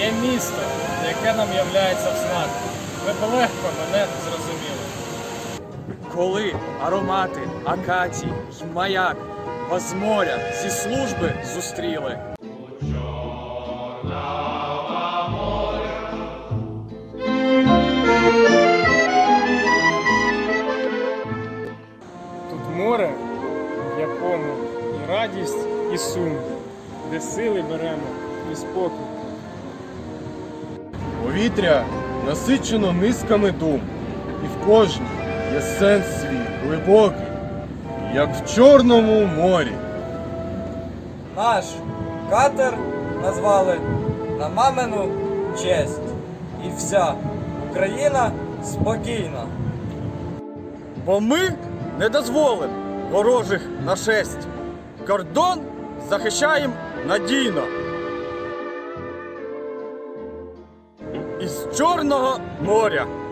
є місто, яке нам являється в снах. Ви б легко мене зрозуміли. Коли аромати акацій й маяк вас з моря зі служби зустріли. Тут море, в якому і радість, і сум, де сили беремо, і спокій. Повітря насичено низками дум, і в кожній є сенс свій глибокий, як в Чорному морі. Наш катер назвали на мамину честь. І вся Україна спокійна. Бо ми не дозволимо ворожих нашесть. Кордон захищаємо надійно. Із Чорного моря